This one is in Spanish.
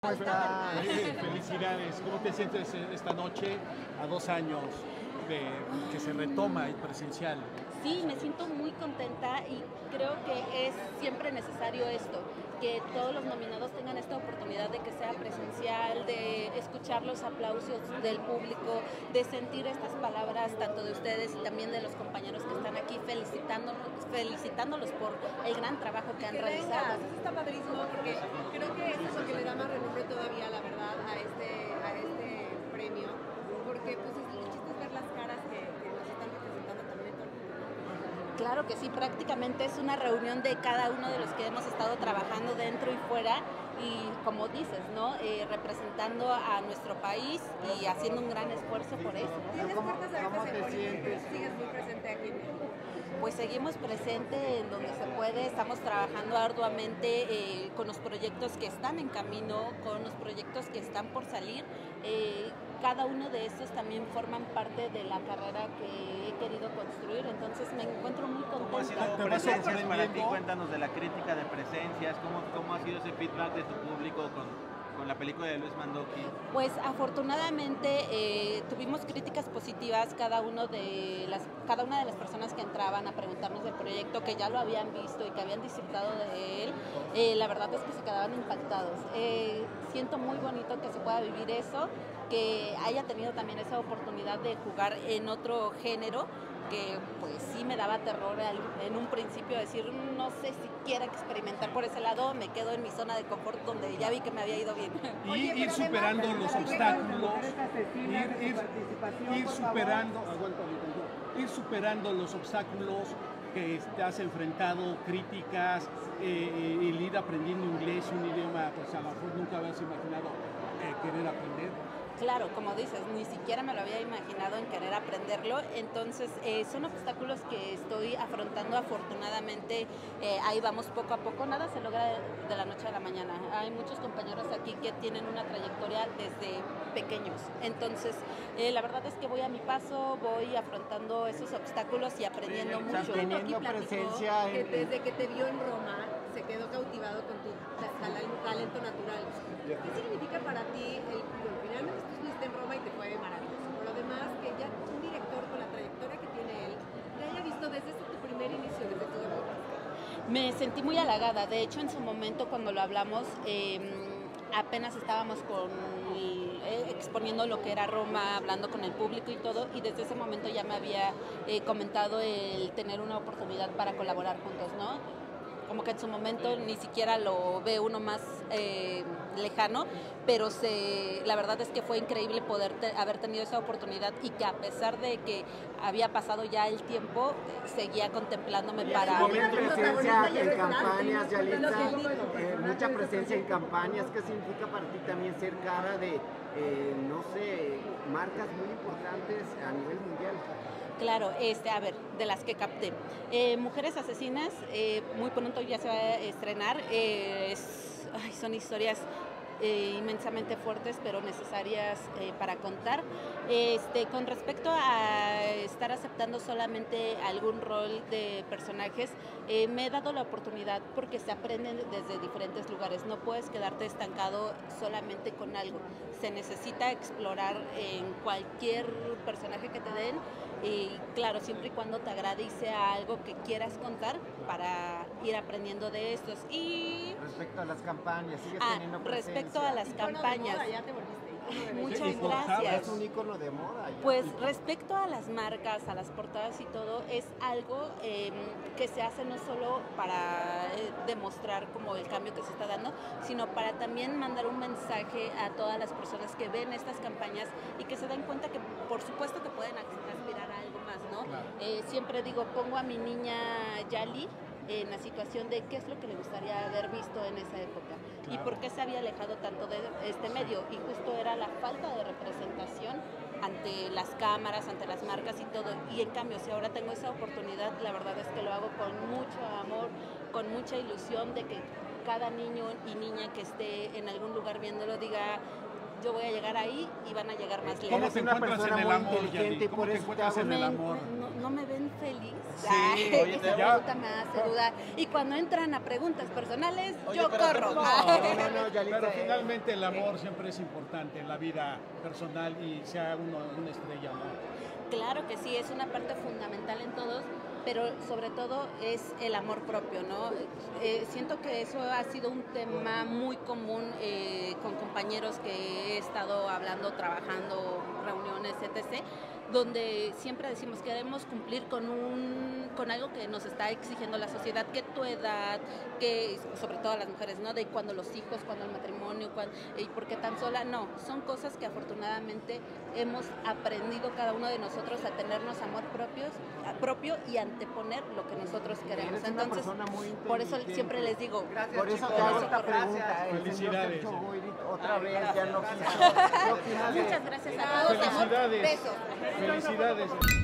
está? Felicidades. ¿Cómo te sientes esta noche a 2 años de que se retoma el presencial? Sí, me siento muy contenta y creo que es siempre necesario esto, que todos los nominados tengan esta oportunidad de que sea presencial, de escuchar los aplausos del público, de sentir estas palabras tanto de ustedes y también de los compañeros que están aquí felicitándolos por el gran trabajo que han realizado. Eso está padrísimo porque creo que eso es lo que le da más renombre todavía, la verdad, a este premio, porque pues el chiste es ver las caras que nos están representando también en todo el mundo. Claro que sí, prácticamente es una reunión de cada uno de los que hemos estado trabajando dentro y fuera y como dices, ¿no? Representando a nuestro país y haciendo un gran esfuerzo por eso. ¿Tienes puertas abiertas en Bolivia? ¿Sigues muy presente aquí en México? Pues seguimos presente en donde se puede, estamos trabajando arduamente con los proyectos que están en camino, con los proyectos que están por salir. Cada uno de estos también forman parte de la carrera que he querido construir, entonces me encuentro muy contenta. ¿Cómo ha sido Presencias para ti? Cuéntanos de la crítica de Presencias, ¿cómo ha sido ese feedback de tu público con la película de Luis Mandoki? Pues afortunadamente tuvimos críticas positivas cada una de las personas que entraban a preguntarnos del proyecto, que ya lo habían visto y que habían disfrutado de él. La verdad es que se quedaban impactados. Siento muy bonito que se pueda vivir eso, que haya tenido también esa oportunidad de jugar en otro género, que pues sí me daba terror en un principio decir, no sé si quiera experimentar por ese lado, me quedo en mi zona de confort donde ya vi que me había ido bien. Y ir superando los obstáculos, ir superando los obstáculos que te has enfrentado, críticas, el ir aprendiendo inglés, un idioma pues a lo mejor nunca habías imaginado querer aprender. Claro, como dices, ni siquiera me lo había imaginado en querer aprenderlo, entonces son obstáculos que estoy afrontando afortunadamente, ahí vamos poco a poco, nada se logra de la noche a la mañana, hay muchos compañeros aquí que tienen una trayectoria desde pequeños, entonces la verdad es que voy a mi paso, voy afrontando esos obstáculos y aprendiendo mucho. Teniendo presencia que desde que te vio en Roma se quedó cautivado con tu talento natural. ¿Qué significa para ti finalmente tú estuviste en Roma y te fue maravilloso, pero además que ya un director con la trayectoria que tiene él te haya visto desde tu primer inicio, desde tu debut? Me sentí muy halagada, de hecho en su momento cuando lo hablamos apenas estábamos exponiendo lo que era Roma, hablando con el público y todo, y desde ese momento ya me había comentado el tener una oportunidad para colaborar juntos, ¿no? Como que en su momento ni siquiera lo ve uno más lejano, pero la verdad es que fue increíble poder haber tenido esa oportunidad y que a pesar de que había pasado ya el tiempo, seguía contemplándome para... Mucha presencia en campañas, Yalitza, mucha presencia en campañas. ¿Qué significa para ti también ser cara de, no sé, marcas muy importantes a nivel mundial? Claro, a ver, de las que capté. Mujeres Asesinas, muy pronto ya se va a estrenar. Son historias inmensamente fuertes, pero necesarias para contar. Con respecto a estar aceptando solamente algún rol de personajes, me he dado la oportunidad porque se aprenden desde diferentes lugares. No puedes quedarte estancado solamente con algo. Se necesita explorar en cualquier personaje que te den y claro, siempre y cuando te agrade y sea algo que quieras contar para ir aprendiendo de estos. Y respecto a las campañas, ¿sigues teniendo presencia? Respecto a las campañas. Ya te volviste. Muchas gracias. Es un ícono de moda. Ya. Pues respecto a las marcas, a las portadas y todo, es algo que se hace no solo para demostrar como el cambio que se está dando, sino para también mandar un mensaje a todas las personas que ven estas campañas y que se den cuenta que por supuesto que pueden aspirar a algo más, ¿no? Claro. Siempre digo, pongo a mi niña Yali en la situación de qué es lo que le gustaría haber visto en esa época, claro, y por qué se había alejado tanto de este medio, y justo era la falta de representación ante las cámaras, ante las marcas y todo, y en cambio si ahora tengo esa oportunidad, la verdad es que lo hago con mucho amor, con mucha ilusión de que cada niño y niña que esté en algún lugar viéndolo diga, yo voy a llegar ahí y van a llegar más lejos. ¿Cómo te encuentras en el amor, Yali? ¿Cómo por te eso encuentras en el amor? No me ven feliz. Sí, oye, Esa pregunta me hace dudar. Y cuando entran a preguntas personales, Oye, yo pero corro. No, Yalitza, Pero finalmente el amor siempre es importante en la vida personal y sea uno una estrella, ¿no? Claro que sí, es una parte fundamental en todos, pero sobre todo es el amor propio, ¿no? Siento que eso ha sido un tema muy común con compañeros que he estado hablando, trabajando, reuniones, etc., donde siempre decimos que debemos cumplir con algo que nos está exigiendo la sociedad, que tu edad, que sobre todo las mujeres, ¿no? De cuando los hijos, cuando el matrimonio, y por qué tan sola, no, son cosas que afortunadamente hemos aprendido cada uno de nosotros a tenernos amor propio y anteponer lo que nosotros queremos. Entonces, por eso siempre les digo, gracias, por eso te hago esta pregunta. Felicidades. Otra vez ya no quiso. Muchas gracias a todos. Felicidades. Besos. Felicidades.